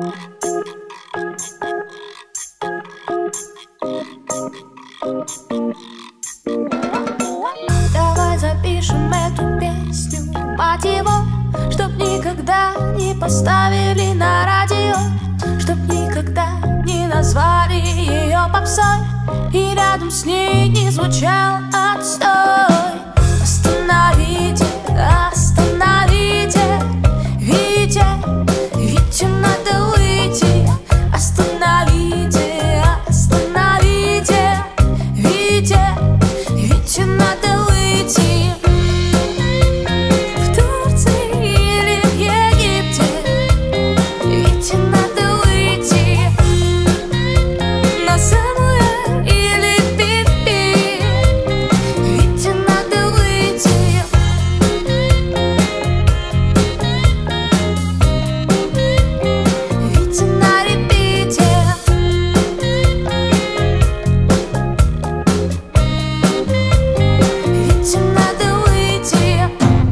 Давай запишем эту песню, мать его, чтоб никогда не поставили на радио, чтоб никогда не назвали ее попсой, и рядом с ней не звучал отстой. Остановите, остановите, Вите, Вите надо выйти. Остановите, остановите, Вите, Вите надо выйти. В Турции или в Египте Вите надо выйти. На Самуэ или Пипи Вите надо выйти. Вите на репите. Вите надо выйти.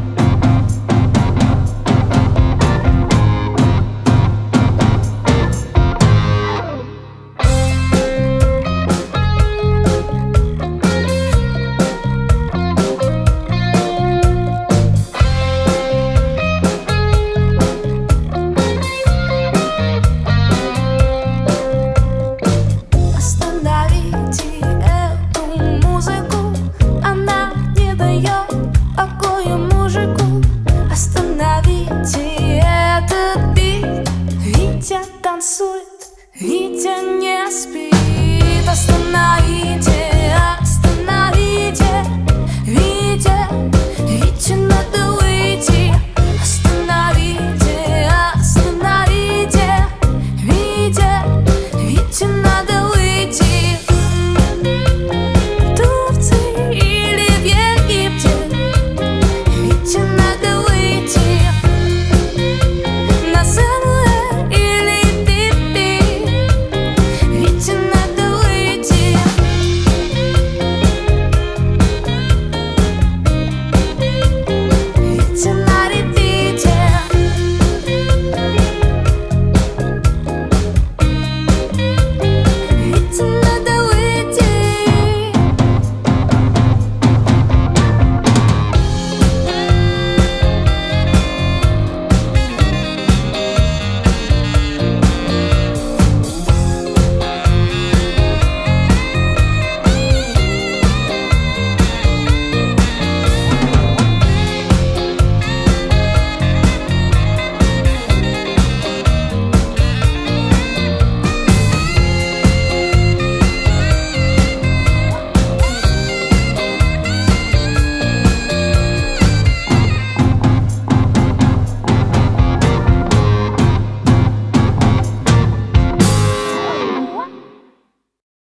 Остановите эту музыку, она не дает покоя мужику. Остановите этот бит, Витя танцует, Витя не спит. Остановите